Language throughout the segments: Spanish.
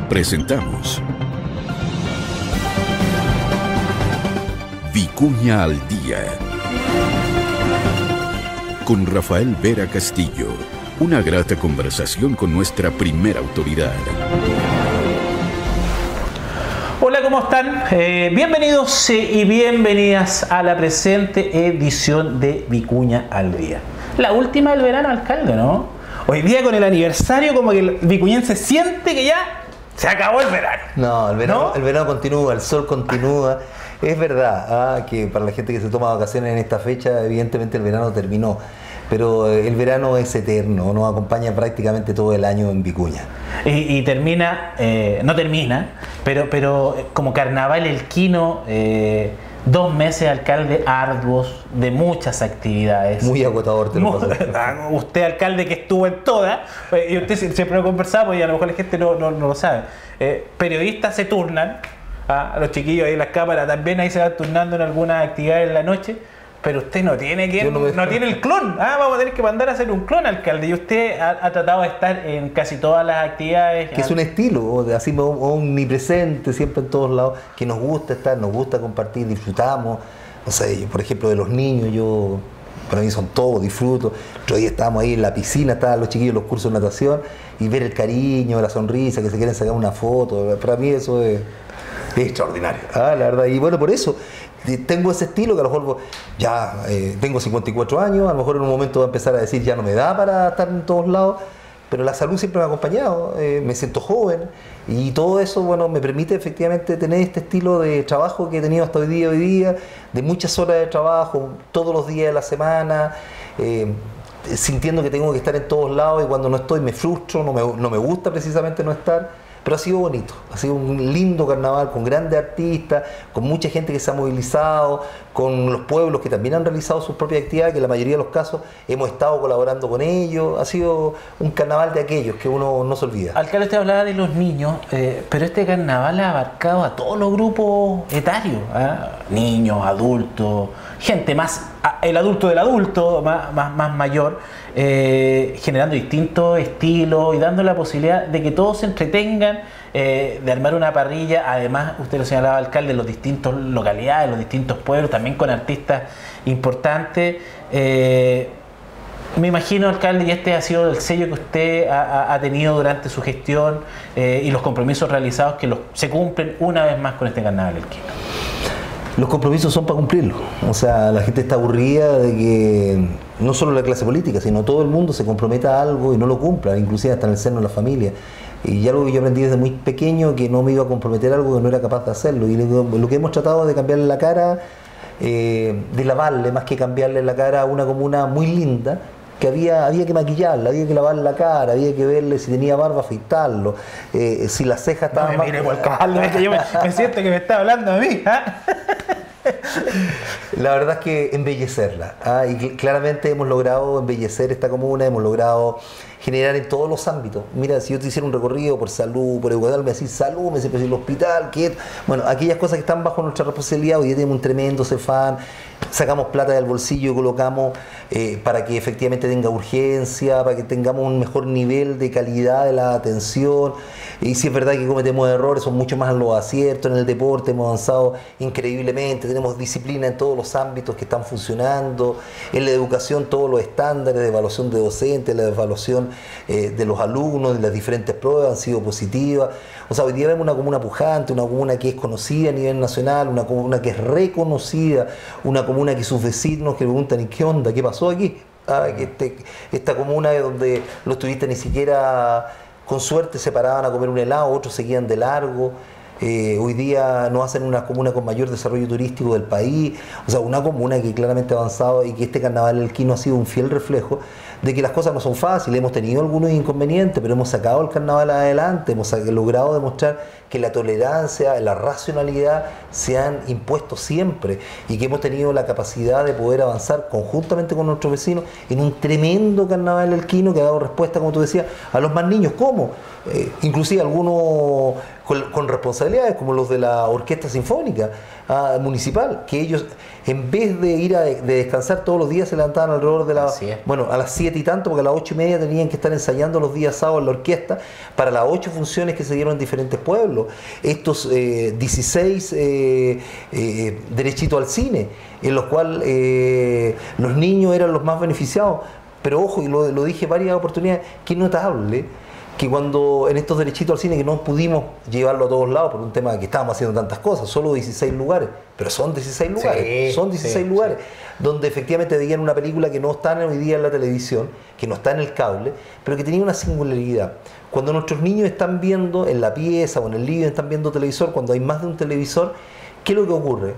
Presentamos Vicuña al Día con Rafael Vera Castillo. Una grata conversación con nuestra primera autoridad. Hola, ¿cómo están? Bienvenidos y bienvenidas a la presente edición de Vicuña al Día. La última del verano, alcalde, ¿no? Hoy día con el aniversario como que el vicuñense siente que ya se acabó el verano. No, el verano continúa, el sol continúa. Es verdad que para la gente que se toma vacaciones en esta fecha, evidentemente el verano terminó. Pero el verano es eterno, nos acompaña prácticamente todo el año en Vicuña. Y termina, no termina, pero como carnaval elquino, 2 meses, alcalde, arduos, de muchas actividades. Muy agotador, te lo paso. Usted, alcalde, que estuvo en todas, y usted siempre lo conversamos y a lo mejor la gente no lo sabe. Periodistas se turnan, a los chiquillos ahí en las cámaras también ahí se van turnando en algunas actividades en la noche. Pero usted no tiene no tiene el clon. Vamos a tener que mandar a hacer un clon, alcalde. Y usted ha tratado de estar en casi todas las actividades. Que es un estilo, así omnipresente, siempre en todos lados, que nos gusta estar, nos gusta compartir, disfrutamos. O sea, yo, por ejemplo, de los niños, para mí son todos, disfruto. Otro día estábamos ahí en la piscina, estaban los chiquillos en los cursos de natación, y ver el cariño, la sonrisa, que se quieren sacar una foto, para mí eso es extraordinario. La verdad, y bueno, por eso tengo ese estilo que a lo mejor ya tengo 54 años, a lo mejor en un momento voy a empezar a decir ya no me da para estar en todos lados, pero la salud siempre me ha acompañado, me siento joven y todo eso, bueno, me permite efectivamente tener este estilo de trabajo que he tenido hasta hoy día, de muchas horas de trabajo, todos los días de la semana, sintiendo que tengo que estar en todos lados y cuando no estoy me frustro, no me gusta precisamente no estar. Pero ha sido bonito, ha sido un lindo carnaval con grandes artistas, con mucha gente que se ha movilizado, con los pueblos que también han realizado sus propias actividades, que en la mayoría de los casos hemos estado colaborando con ellos. Ha sido un carnaval de aquellos que uno no se olvida. Alcalde, usted hablaba de los niños, pero este carnaval ha abarcado a todos los grupos etarios, niños, adultos, gente más, el adulto del adulto, más mayor, generando distintos estilos y dando la posibilidad de que todos se entretengan, de armar una parrilla. Además, usted lo señalaba, alcalde, los distintos localidades, los distintos pueblos, también con artistas importantes. Me imagino, alcalde, y este ha sido el sello que usted ha tenido durante su gestión y los compromisos realizados que se cumplen una vez más con este carnaval elquino. Los compromisos son para cumplirlos. O sea, la gente está aburrida de que no solo la clase política, sino todo el mundo se comprometa a algo y no lo cumpla, inclusive hasta en el seno de la familia. Y ya algo que yo aprendí desde muy pequeño, que no me iba a comprometer a algo que no era capaz de hacerlo. Y lo que hemos tratado de cambiarle la cara, de lavarle, más que cambiarle la cara a una comuna muy linda, que había que maquillarla, había que lavarle la cara, había que verle si tenía barba, afeitarlo, si las cejas estaban más... Mire, que yo me siento que me está hablando a mí. La verdad es que embellecerla, y claramente hemos logrado embellecer esta comuna, hemos logrado generar en todos los ámbitos. Mira, si yo te hiciera un recorrido por salud, por educación, me decís salud, me decís el hospital, ¿qué? Bueno, aquellas cosas que están bajo nuestra responsabilidad. Hoy día tenemos un tremendo Cefam, sacamos plata del bolsillo y colocamos para que efectivamente tenga urgencia, para que tengamos un mejor nivel de calidad de la atención. Y si es verdad que cometemos errores, son mucho más los aciertos. En el deporte hemos avanzado increíblemente, tenemos disciplina en todos los ámbitos que están funcionando. En la educación, todos los estándares de evaluación de docentes, la evaluación de los alumnos, de las diferentes pruebas han sido positivas. O sea, hoy día vemos una comuna pujante, una comuna que es conocida a nivel nacional, una comuna que es reconocida, una comuna que sus vecinos que preguntan, ¿y qué onda? ¿Qué pasó aquí? Esta comuna donde los turistas ni siquiera con suerte se paraban a comer un helado, otros seguían de largo. Hoy día nos hacen una comuna con mayor desarrollo turístico del país, o sea, una comuna que claramente ha avanzado y que este carnaval elquino ha sido un fiel reflejo de que las cosas no son fáciles. Hemos tenido algunos inconvenientes, pero hemos sacado el carnaval adelante, hemos logrado demostrar que la tolerancia, la racionalidad se han impuesto siempre y que hemos tenido la capacidad de poder avanzar conjuntamente con nuestros vecinos en un tremendo carnaval elquino que ha dado respuesta, como tú decías, a los más niños. ¿Cómo? Inclusive algunos con responsabilidades como los de la Orquesta Sinfónica Municipal, que ellos en vez de ir de descansar todos los días se levantaban alrededor de a las 7 y tanto, porque a las 8:30 tenían que estar ensayando los días sábados en la orquesta para las 8 funciones que se dieron en diferentes pueblos. Estos 16 derechitos al cine, en los cuales los niños eran los más beneficiados. Pero ojo, y lo dije varias oportunidades, que es notable que cuando en estos derechitos al cine, que no pudimos llevarlo a todos lados por un tema de que estábamos haciendo tantas cosas, solo 16 lugares, pero son 16 lugares, son 16 lugares, donde efectivamente veían una película que no está hoy día en la televisión, que no está en el cable, pero que tenía una singularidad. Cuando nuestros niños están viendo en la pieza o en el living, están viendo televisor, cuando hay más de un televisor, ¿qué es lo que ocurre?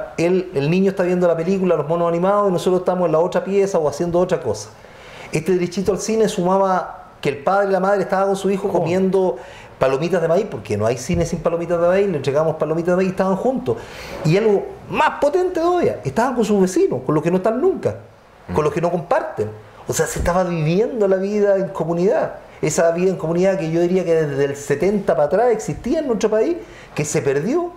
El niño está viendo la película, los monos animados, y nosotros estamos en la otra pieza o haciendo otra cosa. Este derechito al cine sumaba que el padre y la madre estaban con su hijo comiendo palomitas de maíz, porque no hay cine sin palomitas de maíz, le entregamos palomitas de maíz y estaban juntos. Y algo más potente todavía, estaban con sus vecinos, con los que no están nunca, con los que no comparten. O sea, se estaba viviendo la vida en comunidad. Esa vida en comunidad que yo diría que desde el 70 para atrás existía en nuestro país, que se perdió.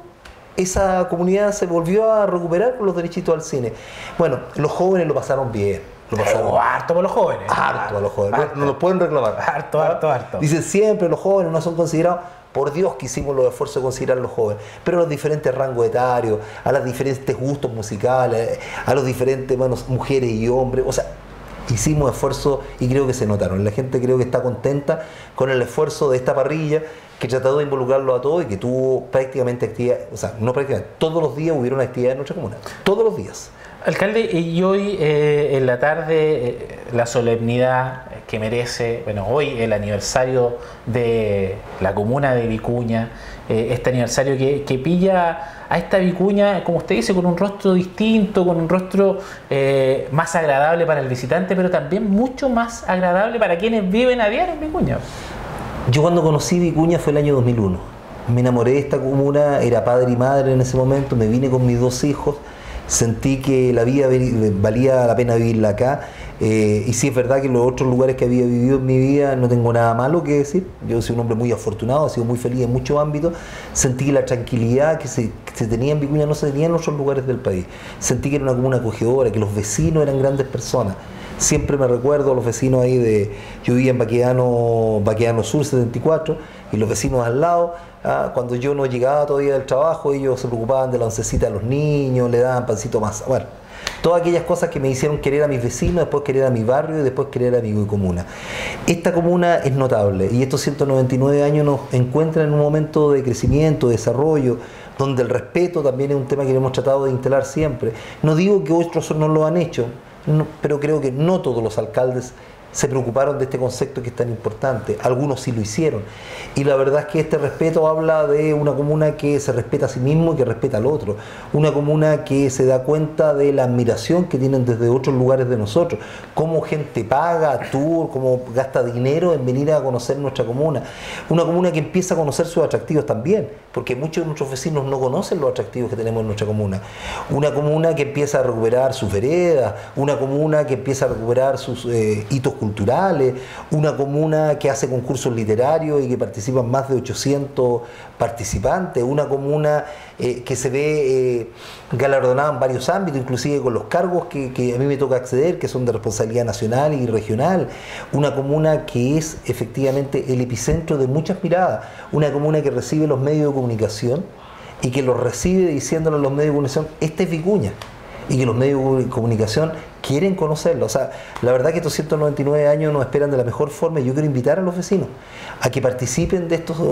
Esa comunidad se volvió a recuperar con los derechitos al cine. Bueno, los jóvenes lo pasaron bien. Harto por los jóvenes. Harto a los jóvenes. No nos pueden reclamar. Harto. Dicen siempre los jóvenes no son considerados. Por Dios que hicimos los esfuerzos de considerar a los jóvenes. Pero a los diferentes rangos etarios, a los diferentes gustos musicales, a los diferentes mujeres y hombres. O sea, hicimos esfuerzos y creo que se notaron. La gente creo que está contenta con el esfuerzo de esta parrilla que trató de involucrarlo a todos y que tuvo prácticamente actividad, o sea, no prácticamente, todos los días hubieron actividad en nuestra comuna. Todos los días. Alcalde, y hoy en la tarde la solemnidad que merece, bueno, hoy el aniversario de la comuna de Vicuña, este aniversario que pilla a esta Vicuña, como usted dice, con un rostro distinto, con un rostro más agradable para el visitante, pero también mucho más agradable para quienes viven a diario en Vicuña. Yo cuando conocí Vicuña fue el año 2001. Me enamoré de esta comuna, era padre y madre en ese momento, me vine con mis 2 hijos. Sentí que la vida valía la pena vivirla acá, y sí es verdad que en los otros lugares que había vivido en mi vida no tengo nada malo que decir. Yo soy un hombre muy afortunado, he sido muy feliz en muchos ámbitos. Sentí que la tranquilidad que se tenía en Vicuña no se tenía en otros lugares del país. Sentí que era una comuna acogedora, que los vecinos eran grandes personas. Siempre me recuerdo a los vecinos ahí yo vivía en Baquedano Sur 74, y los vecinos al lado, cuando yo no llegaba todavía del trabajo, ellos se preocupaban de la oncecita de los niños, le daban pancito más. Bueno, todas aquellas cosas que me hicieron querer a mis vecinos, después querer a mi barrio y después querer a mi comuna. Esta comuna es notable y estos 199 años nos encuentran en un momento de crecimiento, de desarrollo, donde el respeto también es un tema que hemos tratado de instalar siempre. No digo que otros no lo han hecho, pero creo que no todos los alcaldes se preocuparon de este concepto que es tan importante. Algunos sí lo hicieron. Y la verdad es que este respeto habla de una comuna que se respeta a sí mismo y que respeta al otro. Una comuna que se da cuenta de la admiración que tienen desde otros lugares de nosotros. Cómo gente paga tour, cómo gasta dinero en venir a conocer nuestra comuna. Una comuna que empieza a conocer sus atractivos también, porque muchos de nuestros vecinos no conocen los atractivos que tenemos en nuestra comuna. Una comuna que empieza a recuperar sus veredas, una comuna que empieza a recuperar sus hitos culturales, una comuna que hace concursos literarios y que participan más de 800 participantes, una comuna que se ve galardonada en varios ámbitos, inclusive con los cargos que a mí me toca acceder, que son de responsabilidad nacional y regional, una comuna que es efectivamente el epicentro de muchas miradas, una comuna que recibe los medios de comunicación y que los recibe diciéndole a los medios de comunicación, esta es Vicuña, y que los medios de comunicación quieren conocerlo. O sea, la verdad que estos 199 años nos esperan de la mejor forma y yo quiero invitar a los vecinos a que participen de estos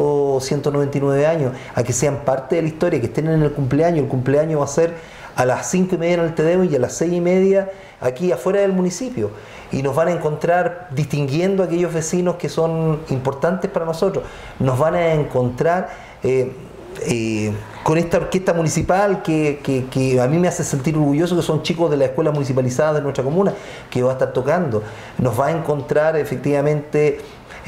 199 años, a que sean parte de la historia, que estén en el cumpleaños. El cumpleaños va a ser a las 5:30 en el Tedeo y a las 6:30 aquí afuera del municipio. Y nos van a encontrar distinguiendo a aquellos vecinos que son importantes para nosotros. Nos van a encontrar con esta orquesta municipal que a mí me hace sentir orgulloso, que son chicos de las escuelas municipalizadas de nuestra comuna, que va a estar tocando. Nos va a encontrar efectivamente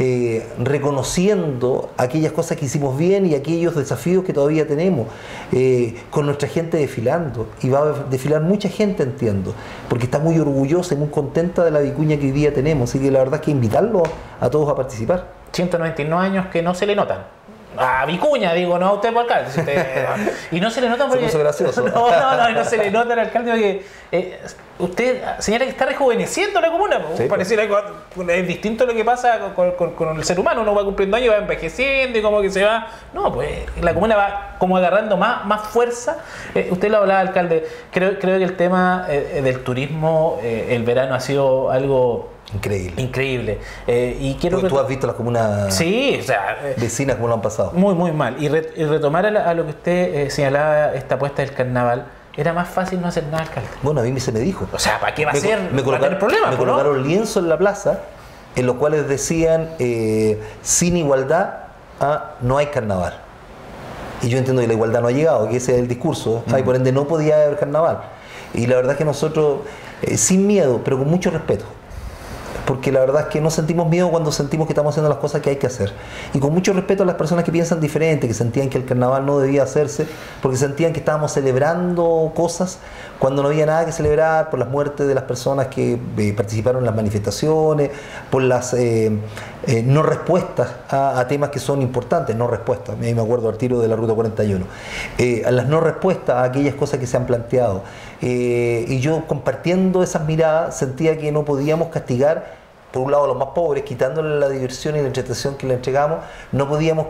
reconociendo aquellas cosas que hicimos bien y aquellos desafíos que todavía tenemos, con nuestra gente desfilando, y va a desfilar mucha gente, entiendo, porque está muy orgullosa y muy contenta de la Vicuña que hoy día tenemos, así que la verdad es que invitarlos a todos a participar. 199 años que no se le notan. a Vicuña, digo, no a usted por alcalde. Y no se le nota porque... Se puso gracioso. No se le nota al alcalde porque usted señala que está rejuveneciendo la comuna. Sí, pareciera que es distinto lo que pasa con el ser humano. Uno va cumpliendo años, va envejeciendo y como que se va... No, pues la comuna va como agarrando más fuerza. Usted lo hablaba, alcalde. Creo que el tema del turismo, el verano ha sido algo... Increíble. Y quiero ¿Tú has visto las comunas vecinas cómo lo han pasado? Muy mal. Y retomar a lo que usted señalaba, esta apuesta del carnaval, era más fácil no hacer nada, alcalde. Bueno, a mí se me dijo. O sea, ¿para qué va a ser? Me colocaron lienzos en la plaza en los cuales decían sin igualdad no hay carnaval. Y yo entiendo que la igualdad no ha llegado, que ese es el discurso, y por ende no podía haber carnaval. Y la verdad es que nosotros, sin miedo, pero con mucho respeto, porque la verdad es que no sentimos miedo cuando sentimos que estamos haciendo las cosas que hay que hacer. Y con mucho respeto a las personas que piensan diferente, que sentían que el carnaval no debía hacerse, porque sentían que estábamos celebrando cosas cuando no había nada que celebrar, por las muertes de las personas que participaron en las manifestaciones, por las no respuestas a temas que son importantes, no respuestas. A mí me acuerdo al tiro de la Ruta 41. A las no respuestas a aquellas cosas que se han planteado. Y yo, compartiendo esas miradas, sentía que no podíamos castigar por un lado a los más pobres, quitándole la diversión y la entretención que le entregamos. No podíamos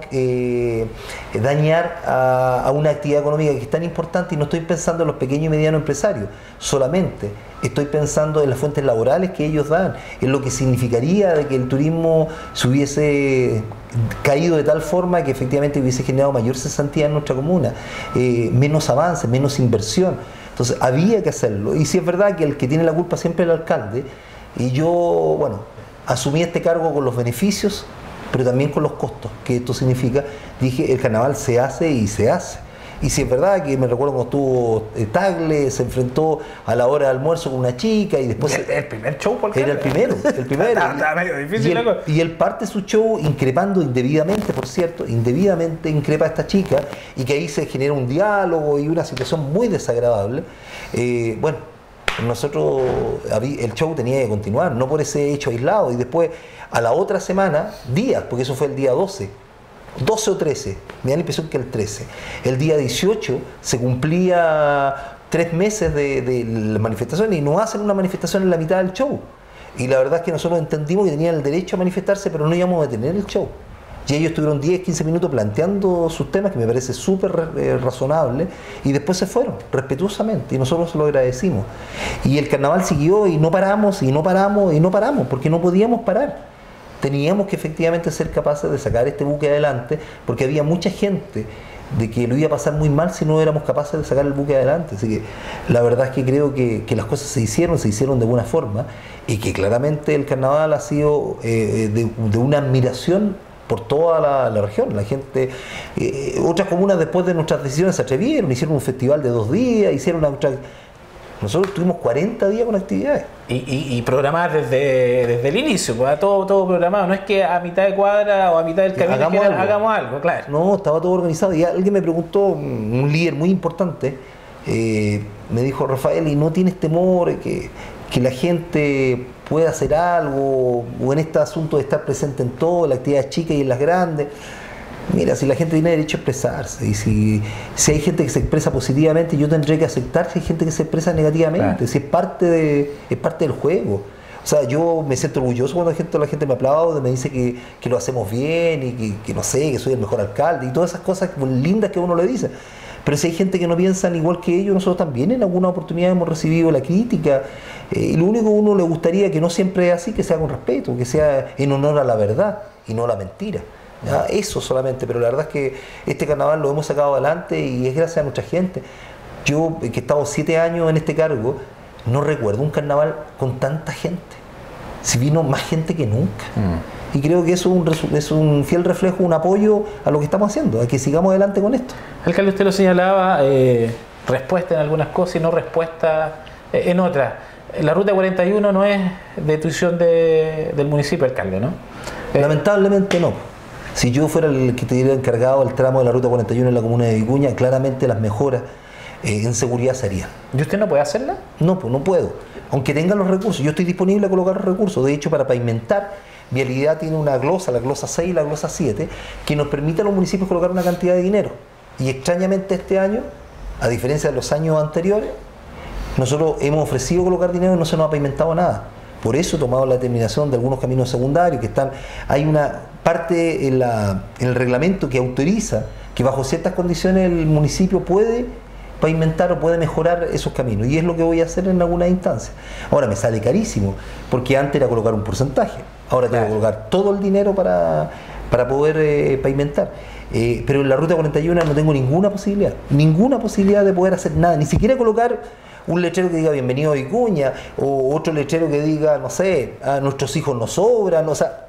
dañar a una actividad económica que es tan importante, y no estoy pensando en los pequeños y medianos empresarios solamente, estoy pensando en las fuentes laborales que ellos dan, en lo que significaría de que el turismo se hubiese caído de tal forma que efectivamente hubiese generado mayor cesantía en nuestra comuna, menos avance, menos inversión. Entonces había que hacerlo, y si es verdad que el que tiene la culpa siempre es el alcalde, y yo, bueno, asumí este cargo con los beneficios, pero también con los costos que esto significa. Dije, el carnaval se hace y se hace. Y si es verdad que me recuerdo cuando estuvo Tagle, se enfrentó a la hora de almuerzo con una chica y después... El primer show, ¿por qué? Era el primero. Está medio difícil. Y él parte su show increpando indebidamente, por cierto, indebidamente increpa a esta chica, y que ahí se genera un diálogo y una situación muy desagradable. Bueno, nosotros, el show tenía que continuar, no por ese hecho aislado. Y después, a la otra semana, días, porque eso fue el día 12 o 13, me da la impresión que el 13. El día 18 se cumplía 3 meses de la manifestación, y no hacen una manifestación en la mitad del show. Y la verdad es que nosotros entendimos que tenían el derecho a manifestarse, pero no íbamos a detener el show. Y ellos estuvieron 10, 15 minutos planteando sus temas, que me parece súper razonable, y después se fueron, respetuosamente, y nosotros se lo agradecimos. Y el carnaval siguió, y no paramos, y no paramos, y no paramos, porque no podíamos parar. Teníamos que efectivamente ser capaces de sacar este buque adelante, porque había mucha gente de que lo iba a pasar muy mal si no éramos capaces de sacar el buque adelante. Así que la verdad es que creo que las cosas se hicieron de buena forma, y que claramente el carnaval ha sido de una admiración por toda la región. La gente, otras comunas después de nuestras decisiones se atrevieron, hicieron un festival de 2 días, hicieron otra... Nosotros tuvimos 40 días con actividades. Y programadas desde el inicio, pues, todo programado. No es que a mitad de cuadra o a mitad del camino hagamos algo, claro. No, estaba todo organizado. Y alguien me preguntó, un líder muy importante, me dijo: Rafael, ¿y no tienes temor que la gente pueda hacer algo, o en este asunto de estar presente en todo, en las actividades chicas y en las grandes? Mira, si la gente tiene derecho a expresarse, y si hay gente que se expresa positivamente, yo tendré que aceptar si hay gente que se expresa negativamente. Claro. Si es parte del juego. O sea, yo me siento orgulloso cuando la gente me aplaude, me dice que lo hacemos bien, y que no sé, que soy el mejor alcalde, y todas esas cosas lindas que uno le dice. Pero si hay gente que no piensa igual que ellos, nosotros también en alguna oportunidad hemos recibido la crítica, y lo único que a uno le gustaría, que no siempre es así, que sea con respeto, que sea en honor a la verdad y no a la mentira. ¿Ya? Eso solamente. Pero la verdad es que este carnaval lo hemos sacado adelante, y es gracias a nuestra gente. Yo, que he estado 7 años en este cargo, no recuerdo un carnaval con tanta gente. Si vino más gente que nunca. Y creo que eso es un fiel reflejo, un apoyo a lo que estamos haciendo, a que sigamos adelante con esto. Alcalde, usted lo señalaba, respuesta en algunas cosas y no respuesta en otras. La Ruta 41 no es de tuición del municipio, alcalde, ¿no? Lamentablemente no. Si yo fuera el que estuviera encargado del tramo de la Ruta 41 en la comuna de Vicuña, claramente las mejoras en seguridad se harían. ¿Y usted no puede hacerla? No, pues no puedo. Aunque tenga los recursos, yo estoy disponible a colocar los recursos. De hecho, para pavimentar Vialidad tiene una glosa, la glosa 6 y la glosa 7, que nos permite a los municipios colocar una cantidad de dinero. Y extrañamente este año, a diferencia de los años anteriores, nosotros hemos ofrecido colocar dinero y no se nos ha pavimentado nada. Por eso he tomado la determinación de algunos caminos secundarios que están. Hay una parte en el reglamento que autoriza que bajo ciertas condiciones el municipio puede pavimentar o puede mejorar esos caminos, y es lo que voy a hacer en algunas instancias. Ahora me sale carísimo, porque antes era colocar un porcentaje, ahora tengo que colocar todo el dinero para poder pavimentar. Pero en la ruta 41 no tengo ninguna posibilidad de poder hacer nada, ni siquiera colocar un letrero que diga bienvenido a Vicuña, o otro letrero que diga, no sé, a nuestros hijos nos sobran, o sea,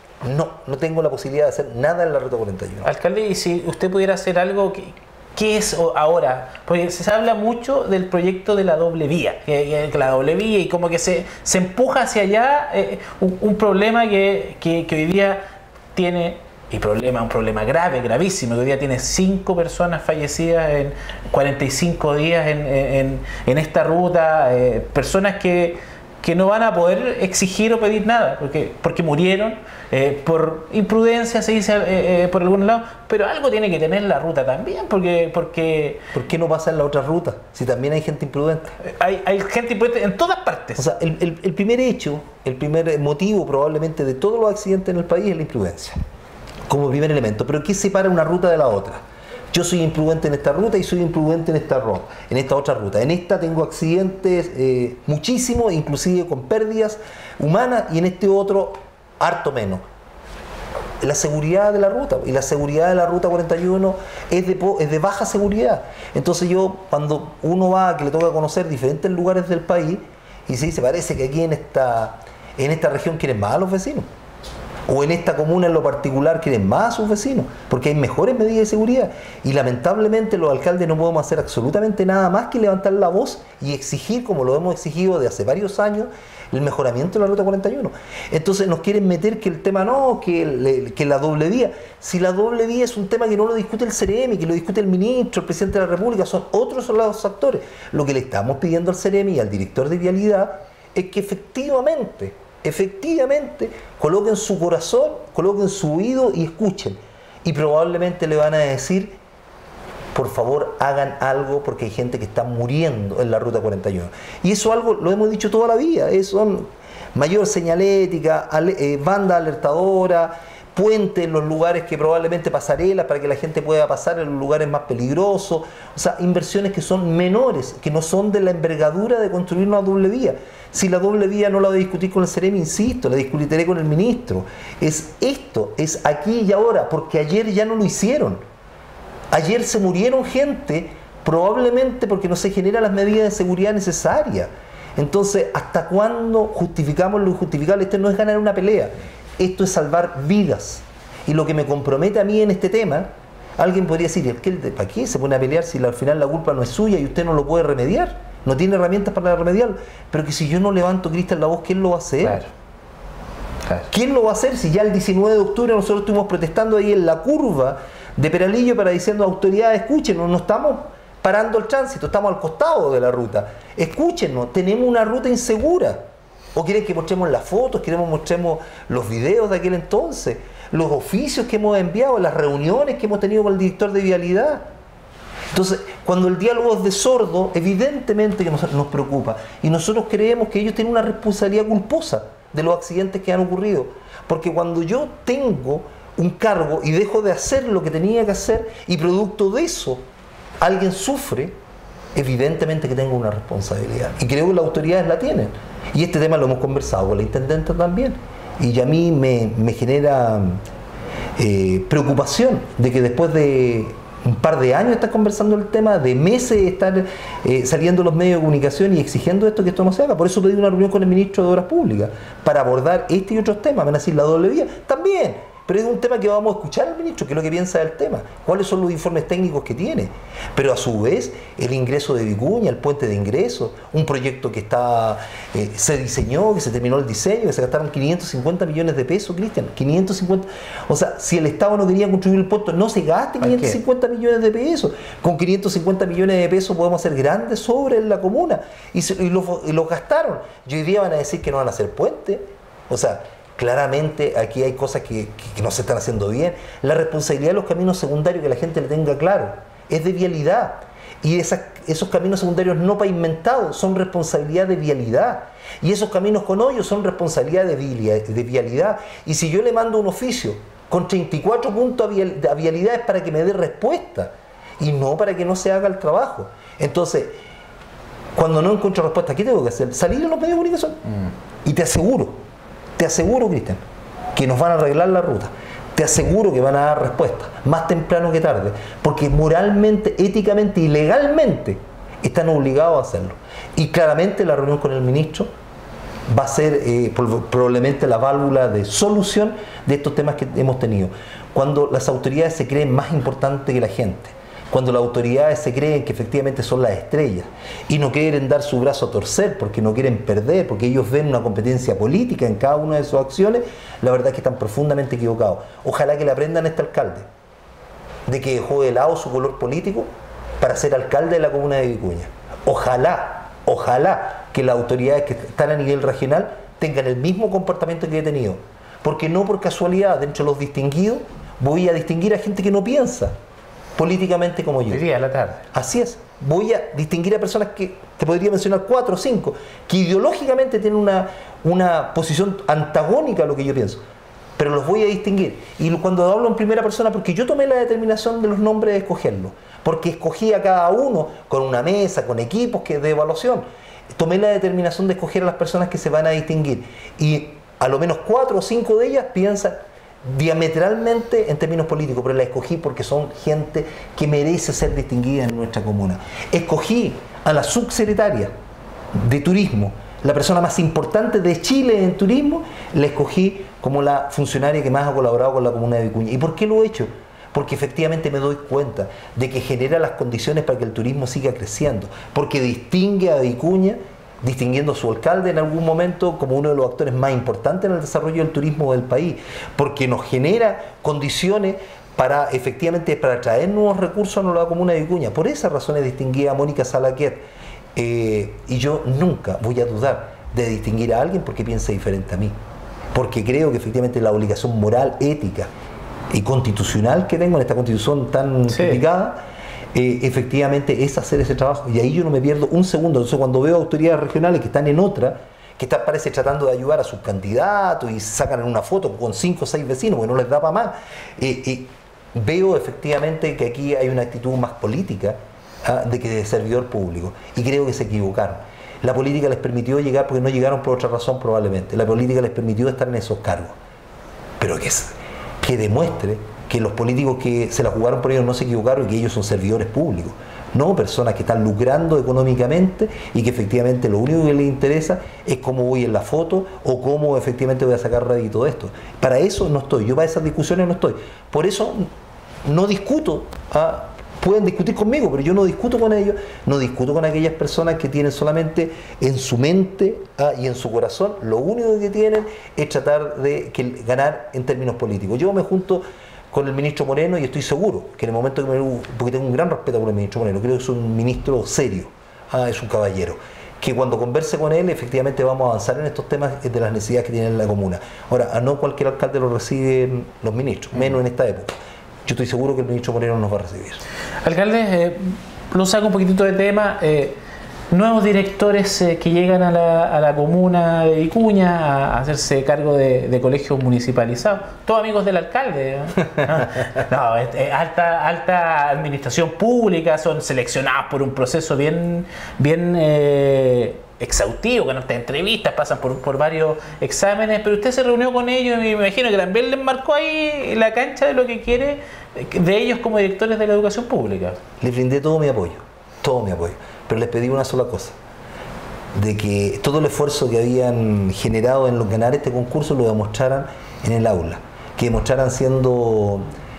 no tengo la posibilidad de hacer nada en la ruta 41. Alcalde, y si usted pudiera hacer algo, ¿qué es ahora? Porque se habla mucho del proyecto de la doble vía, que la doble vía, y como que se empuja hacia allá un problema que hoy día tiene, un problema grave, gravísimo, que hoy día tiene 5 personas fallecidas en 45 días en esta ruta, personas que no van a poder exigir o pedir nada, porque murieron por imprudencia, se dice por algún lado, pero algo tiene que tener la ruta también, porque ¿Por qué no pasa en la otra ruta? Si también hay gente imprudente. Hay gente imprudente en todas partes. O sea, el primer hecho, el primer motivo probablemente de todos los accidentes en el país es la imprudencia, como primer elemento. Pero ¿qué separa una ruta de la otra? Yo soy imprudente en esta ruta y soy imprudente en esta otra ruta. En esta tengo accidentes muchísimos, inclusive con pérdidas humanas, y en este otro harto menos. La seguridad de la ruta, y la seguridad de la ruta 41 es de baja seguridad. Entonces cuando uno va, que le toca conocer diferentes lugares del país, y se dice, parece que aquí en esta región quieren más a los vecinos, o en esta comuna en lo particular quieren más a sus vecinos, porque hay mejores medidas de seguridad, y lamentablemente los alcaldes no podemos hacer absolutamente nada más que levantar la voz y exigir, como lo hemos exigido de hace varios años, el mejoramiento de la ruta 41. Entonces nos quieren meter que el tema que la doble vía, si la doble vía es un tema que no lo discute el CEREMI, que lo discute el ministro, el presidente de la República, son otros los actores. Lo que le estamos pidiendo al CEREMI y al director de vialidad es que efectivamente coloquen su corazón, coloquen su oído y escuchen. Y probablemente le van a decir, por favor hagan algo, porque hay gente que está muriendo en la ruta 41. Y eso algo lo hemos dicho toda la vida, son mayor señalética, banda alertadora, puentes en los lugares que probablemente pasarelas para que la gente pueda pasar en los lugares más peligrosos, o sea, inversiones que son menores, que no son de la envergadura de construir una doble vía. Si la doble vía no la voy a discutir con el CEREMI, insisto, la discutiré con el ministro. Es esto, es aquí y ahora, porque ayer ya no lo hicieron. Ayer se murieron gente, probablemente porque no se generan las medidas de seguridad necesarias. Entonces, ¿hasta cuándo justificamos lo injustificable? Esto no es ganar una pelea, esto es salvar vidas. Y lo que me compromete a mí en este tema, alguien podría decir, ¿para qué se pone a pelear si al final la culpa no es suya y usted no lo puede remediar? No tiene herramientas para remediarlo. Pero que si yo no levanto, Cristian, la voz, ¿quién lo va a hacer? Claro. ¿Quién lo va a hacer si ya el 19 de octubre nosotros estuvimos protestando ahí en la curva de Peralillo para diciendo, autoridades, escúchenos, no estamos parando el tránsito, estamos al costado de la ruta, escúchenos, tenemos una ruta insegura? ¿O quieren que mostremos las fotos, queremos mostremos los videos de aquel entonces, los oficios que hemos enviado, las reuniones que hemos tenido con el director de vialidad? Entonces, cuando el diálogo es de sordo, evidentemente que nos preocupa, y nosotros creemos que ellos tienen una responsabilidad culposa de los accidentes que han ocurrido, porque cuando yo tengo un cargo y dejo de hacer lo que tenía que hacer, y producto de eso alguien sufre, evidentemente que tengo una responsabilidad, y creo que las autoridades la tienen, y este tema lo hemos conversado con la intendente también, y a mí me genera preocupación de que después de un par de años estar conversando el tema, de meses estar saliendo los medios de comunicación y exigiendo que esto no se haga. Por eso pedí una reunión con el ministro de Obras Públicas para abordar este y otros temas. Van a decir la doble vía también, pero es un tema que vamos a escuchar al ministro, qué es lo que piensa del tema, cuáles son los informes técnicos que tiene. Pero a su vez, el ingreso de Vicuña, el puente de ingreso, un proyecto que se diseñó, que se terminó el diseño, que se gastaron 550 millones de pesos, Cristian, 550. O sea, si el Estado no quería construir el puerto, no se gaste 550 millones de pesos. Con 550 millones de pesos podemos hacer grandes obras en la comuna, y los gastaron. Y hoy día van a decir que no van a hacer puente. O sea, Claramente aquí hay cosas que no se están haciendo bien. La responsabilidad de los caminos secundarios, que la gente le tenga claro, es de vialidad. Y esos caminos secundarios no pavimentados son responsabilidad de vialidad. Y esos caminos con hoyos son responsabilidad de vialidad. Y si yo le mando un oficio con 34 puntos a vialidad es para que me dé respuesta y no para que no se haga el trabajo. Entonces, cuando no encuentro respuesta, ¿qué tengo que hacer? Salir en los medios de comunicación. Y te aseguro, Cristian, que nos van a arreglar la ruta. Te aseguro que van a dar respuesta, más temprano que tarde, porque moralmente, éticamente y legalmente están obligados a hacerlo. Y claramente la reunión con el ministro va a ser probablemente la válvula de solución de estos temas que hemos tenido. Cuando las autoridades se creen más importantes que la gente, cuando las autoridades se creen que efectivamente son las estrellas y no quieren dar su brazo a torcer porque no quieren perder, porque ellos ven una competencia política en cada una de sus acciones, la verdad es que están profundamente equivocados. Ojalá que le aprendan a este alcalde de que dejó de lado su color político para ser alcalde de la comuna de Vicuña. Ojalá que las autoridades que están a nivel regional tengan el mismo comportamiento que he tenido, porque no por casualidad, dentro de los distinguidos, voy a distinguir a gente que no piensa políticamente como yo. Hoy día a la tarde. Así es. Voy a distinguir a personas que, te podría mencionar 4 o 5, que ideológicamente tienen una posición antagónica a lo que yo pienso. Pero los voy a distinguir. Y cuando hablo en primera persona, porque yo tomé la determinación de los nombres de escogerlos. Porque escogí a cada uno con una mesa, con equipos de evaluación. Tomé la determinación de escoger a las personas que se van a distinguir. Y a lo menos 4 o 5 de ellas piensan diametralmente en términos políticos, pero la escogí porque son gente que merece ser distinguida en nuestra comuna. Escogí a la subsecretaria de turismo, la persona más importante de Chile en turismo, la escogí como la funcionaria que más ha colaborado con la comuna de Vicuña. ¿Y por qué lo he hecho? Porque efectivamente me doy cuenta de que genera las condiciones para que el turismo siga creciendo, porque distingue a Vicuña, distinguiendo a su alcalde en algún momento como uno de los actores más importantes en el desarrollo del turismo del país, porque nos genera condiciones para efectivamente para atraer nuevos recursos a la comuna de Vicuña. Por esas razones distinguí a Mónica Salaquet, y yo nunca voy a dudar de distinguir a alguien porque piense diferente a mí, porque creo que efectivamente la obligación moral, ética y constitucional que tengo en esta constitución tan criticada, efectivamente es hacer ese trabajo, y ahí yo no me pierdo un segundo. Entonces cuando veo autoridades regionales que están en otra, que están, parece, tratando de ayudar a sus candidatos y sacan una foto con 5 o 6 vecinos porque no les da para más, veo efectivamente que aquí hay una actitud más política de servidor público, y creo que se equivocaron. La política les permitió llegar porque no llegaron por otra razón probablemente. La política les permitió estar en esos cargos, pero que demuestre que los políticos que se la jugaron por ellos no se equivocaron y que ellos son servidores públicos, no personas que están lucrando económicamente y que efectivamente lo único que les interesa es cómo voy en la foto o cómo efectivamente voy a sacar rédito de esto. Para eso no estoy, yo para esas discusiones no estoy. Por eso no discuto, pueden discutir conmigo, pero yo no discuto con ellos, no discuto con aquellas personas que tienen solamente en su mente y en su corazón, lo único que tienen es tratar de ganar en términos políticos. Yo me junto con el ministro Moreno y estoy seguro que en el momento porque tengo un gran respeto por el ministro Moreno, creo que es un ministro serio, es un caballero, que cuando converse con él efectivamente vamos a avanzar en estos temas de las necesidades que tiene la comuna. Ahora, a no cualquier alcalde lo reciben los ministros, menos en esta época. Yo estoy seguro que el ministro Moreno nos va a recibir. Alcalde, lo saco un poquitito de tema. Nuevos directores que llegan a la comuna de Vicuña a hacerse cargo de colegios municipalizados, todos amigos del alcalde. No, alta administración pública, son seleccionados por un proceso bien exhaustivo, con estas entrevistas, pasan por varios exámenes, pero usted se reunió con ellos y me imagino que también les marcó ahí la cancha de lo que quiere de ellos como directores de la educación pública. Les brindé todo mi apoyo, pero les pedí una sola cosa, de que todo el esfuerzo que habían generado en ganar este concurso lo demostraran en el aula, que demostraran siendo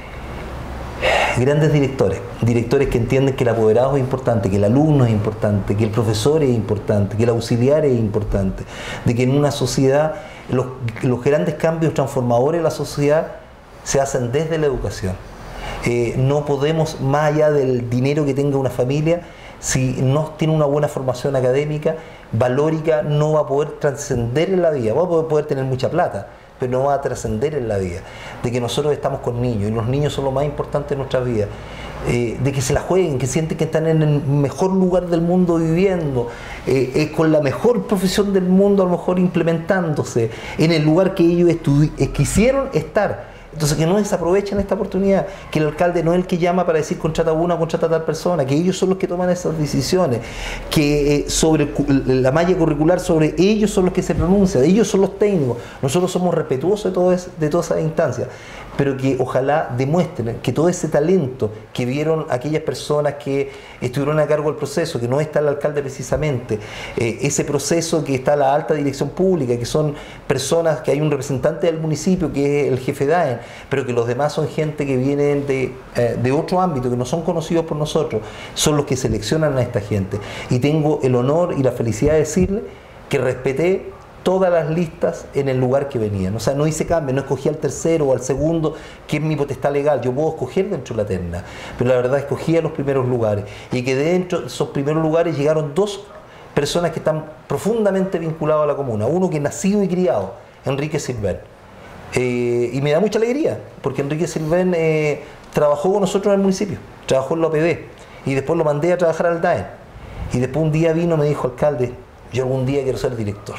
grandes directores que entienden que el apoderado es importante, que el alumno es importante, que el profesor es importante, que el auxiliar es importante, de que en una sociedad los grandes cambios transformadores de la sociedad se hacen desde la educación. No podemos, más allá del dinero que tenga una familia, si no tiene una buena formación académica, valórica, no va a poder trascender en la vida. Va a poder tener mucha plata, pero no va a trascender en la vida, de que nosotros estamos con niños y los niños son lo más importante de nuestras vidas, de que se la jueguen, que sienten que están en el mejor lugar del mundo viviendo, con la mejor profesión del mundo a lo mejor implementándose, en el lugar que ellos quisieron estar. Entonces que no desaprovechen esta oportunidad, que el alcalde no es el que llama para decir contrata a una o contrata a tal persona, que ellos son los que toman esas decisiones, que sobre la malla curricular, sobre ellos son los que se pronuncian, ellos son los técnicos, nosotros somos respetuosos de todas esas instancias, pero que ojalá demuestren que todo ese talento que vieron aquellas personas que estuvieron a cargo del proceso, que no está el alcalde precisamente, ese proceso que está la alta dirección pública, que son personas, que hay un representante del municipio que es el jefe de AEN, pero que los demás son gente que vienen de otro ámbito, que no son conocidos por nosotros, son los que seleccionan a esta gente. Y tengo el honor y la felicidad de decirle que respeté todas las listas en el lugar que venían. O sea, no hice cambio, no escogí al tercero o al segundo, que es mi potestad legal. Yo puedo escoger dentro de la terna, pero la verdad escogí a los primeros lugares. Y que dentro de esos primeros lugares llegaron dos personas que están profundamente vinculadas a la comuna. Uno que es nacido y criado, Enrique Sirven. Y me da mucha alegría, porque Enrique Sirven trabajó con nosotros en el municipio, trabajó en la OPD, y después lo mandé a trabajar al DAEN. Y después un día vino y me dijo, alcalde, yo algún día quiero ser director.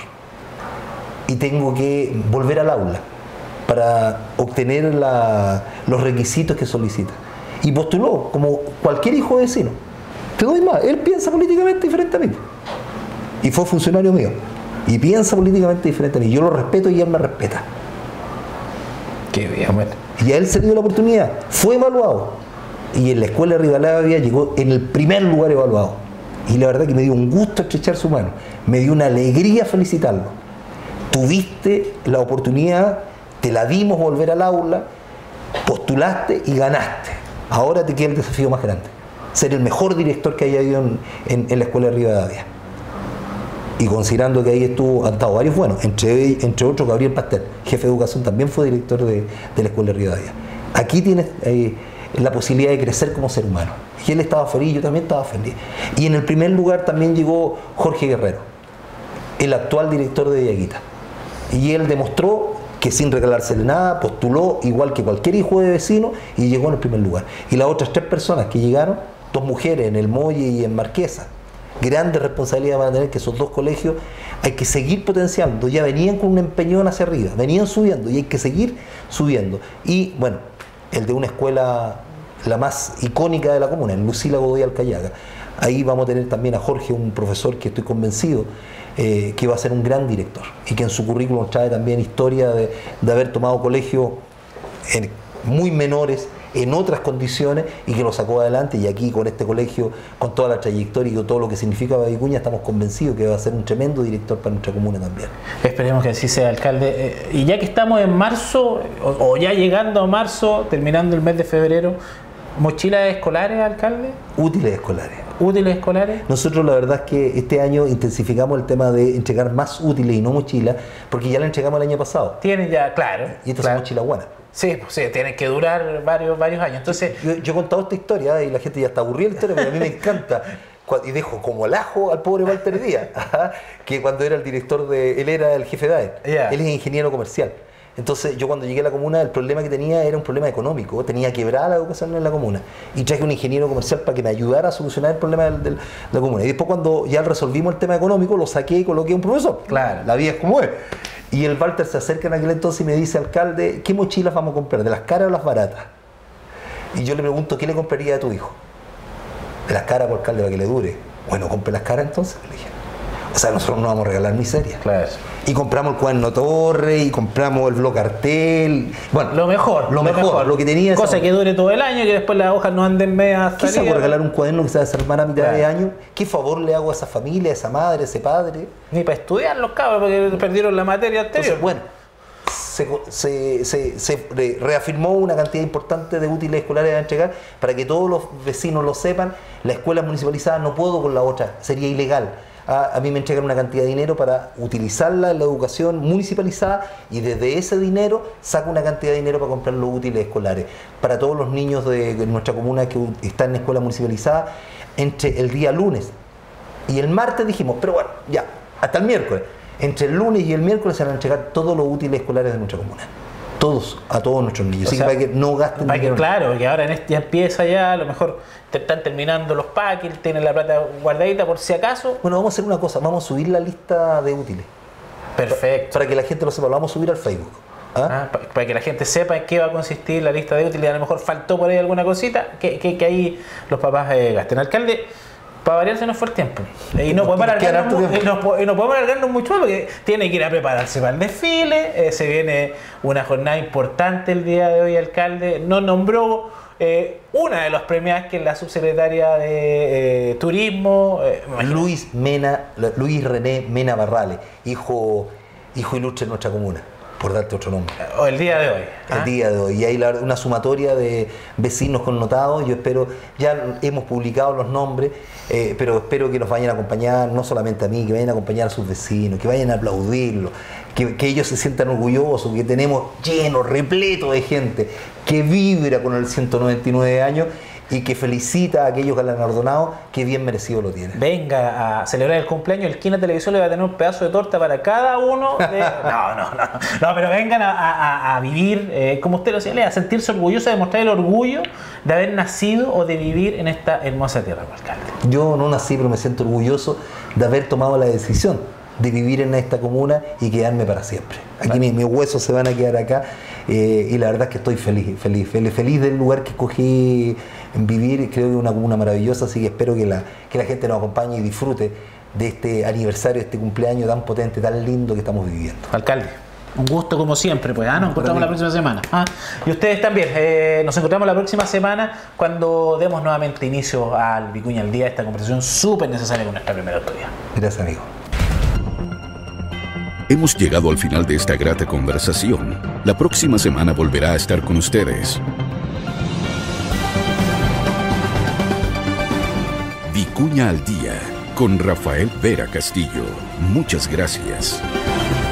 Y tengo que volver al aula para obtener los requisitos que solicita. Y postuló, como cualquier hijo de vecino. Te doy más, él piensa políticamente diferente a mí. Y fue funcionario mío. Y piensa políticamente diferente a mí. Yo lo respeto y él me respeta. Qué bien, bueno. Y a él se le dio la oportunidad. Fue evaluado. Y en la escuela de Rivadavia llegó en el primer lugar evaluado. Y la verdad que me dio un gusto estrechar su mano. Me dio una alegría felicitarlo. Tuviste la oportunidad, te la dimos volver al aula, postulaste y ganaste. Ahora te queda el desafío más grande, ser el mejor director que haya habido en la escuela de Rivadavia. Y considerando que ahí han estado varios buenos, entre otros Gabriel Pastel, jefe de educación, también fue director de la escuela de Rivadavia. Aquí tienes la posibilidad de crecer como ser humano. Y él estaba feliz, yo también estaba feliz. Y en el primer lugar también llegó Jorge Guerrero, el actual director de Villaquita. Y él demostró que sin regalársele nada, postuló igual que cualquier hijo de vecino y llegó en el primer lugar. Y las otras tres personas que llegaron, dos mujeres en El Molle y en Marquesa, grandes responsabilidades van a tener, que esos dos colegios hay que seguir potenciando. Ya venían con un empeñón hacia arriba, venían subiendo y hay que seguir subiendo. Y bueno, el de una escuela la más icónica de la comuna, en Lucila Godoy Alcayaga. Ahí vamos a tener también a Jorge, un profesor que estoy convencido que va a ser un gran director y que en su currículum trae también historia de haber tomado colegios muy menores en otras condiciones y que lo sacó adelante. Y aquí con este colegio, con toda la trayectoria y todo lo que significa para Vicuña, estamos convencidos que va a ser un tremendo director para nuestra comuna también. Esperemos que así sea, alcalde. Y ya que estamos en marzo, o ya llegando a marzo, terminando el mes de febrero, ¿mochilas escolares, alcalde? Útiles escolares. ¿Útiles escolares? Nosotros la verdad es que este año intensificamos el tema de entregar más útiles y no mochilas, porque ya la entregamos el año pasado. Tienen ya, claro. Y estas claro. son mochilas buenas. Sí, pues sí, tienen que durar varios años. Entonces, yo he contado esta historia y la gente ya está aburrida de la historia, pero a mí me encanta. Y dejo como el ajo al pobre Walter Díaz, que cuando era el director él era el jefe de AEN. Yeah. Él es ingeniero comercial. Entonces yo cuando llegué a la comuna, el problema que tenía era un problema económico, tenía quebrada la educación en la comuna y traje un ingeniero comercial para que me ayudara a solucionar el problema de la comuna. Y después cuando ya resolvimos el tema económico, lo saqué y coloqué a un profesor. Claro. La vida es como es. Y el Walter se acerca en aquel entonces y me dice, alcalde, ¿qué mochilas vamos a comprar? ¿De las caras o las baratas? Y yo le pregunto, ¿qué le compraría a tu hijo? De las caras, por alcalde, para que le dure. Bueno, compre las caras entonces, le dije. O sea, nosotros no vamos a regalar miseria. Claro. Y compramos el cuaderno Torre, y compramos el bloc cartel. Bueno, lo mejor, lo que tenía. Cosa que dure todo el año, que después las hojas no anden medias. ¿Qué se puede regalar un cuaderno que se va a desarmar a mitad de año? ¿Qué favor le hago a esa familia, a esa madre, a ese padre? Ni para estudiar los cabros, porque perdieron la materia anterior. Entonces, bueno, se reafirmó una cantidad importante de útiles escolares a entregar para que todos los vecinos lo sepan. La escuela municipalizada no puedo con la otra, sería ilegal. A mí me entregan una cantidad de dinero para utilizarla en la educación municipalizada y desde ese dinero saco una cantidad de dinero para comprar los útiles escolares para todos los niños de nuestra comuna que están en escuela municipalizada entre el día lunes y el martes. Dijimos, pero bueno, ya, hasta el miércoles. Entre el lunes y el miércoles se van a entregar todos los útiles escolares de nuestra comuna. Todos, a todos nuestros niños. Así que para que no gasten dinero. Claro, que ahora ya empieza ya, a lo mejor te están terminando los paquetes, tienen la plata guardadita por si acaso. Bueno, vamos a hacer una cosa, vamos a subir la lista de útiles. Perfecto. Para que la gente lo sepa, lo vamos a subir al Facebook. Para que la gente sepa en qué va a consistir la lista de útiles. A lo mejor faltó por ahí alguna cosita que ahí los papás gasten. Alcalde, para variar se nos fue el tiempo. Y no podemos alargarnos mucho más porque tiene que ir a prepararse para el desfile. Se viene una jornada importante el día de hoy, alcalde. Nos nombró una de las premiadas, que es la subsecretaria de Turismo. Luis René Mena Barrales, hijo ilustre de nuestra comuna, por darte otro nombre. O el día de hoy. El día de hoy. Y hay una sumatoria de vecinos connotados. Yo espero, ya hemos publicado los nombres, pero espero que nos vayan a acompañar, no solamente a mí, que vayan a acompañar a sus vecinos, que vayan a aplaudirlo, que ellos se sientan orgullosos, que tenemos lleno, repleto de gente que vibra con el 199 años y que felicita a aquellos galardonados que bien merecido lo tienen. Venga a celebrar el cumpleaños, el Quina Televisión le va a tener un pedazo de torta para cada uno de... No, pero vengan a vivir, como usted lo decía, a sentirse orgulloso, a demostrar el orgullo de haber nacido o de vivir en esta hermosa tierra, alcalde. Yo no nací, pero me siento orgulloso de haber tomado la decisión de vivir en esta comuna y quedarme para siempre. Aquí mis huesos se van a quedar acá, y la verdad es que estoy feliz del lugar que escogí en vivir. Creo que es una comuna maravillosa, así que espero que la gente nos acompañe y disfrute de este aniversario, de este cumpleaños tan potente, tan lindo que estamos viviendo. Alcalde, un gusto como siempre, pues nos encontramos la próxima semana. Y ustedes también, nos encontramos la próxima semana cuando demos nuevamente inicio al Vicuña al Día, esta conversación súper necesaria con nuestra primera autoridad. Gracias, amigo. Hemos llegado al final de esta grata conversación. La próxima semana volverá a estar con ustedes. Vicuña al Día, con Rafael Vera Castillo. Muchas gracias.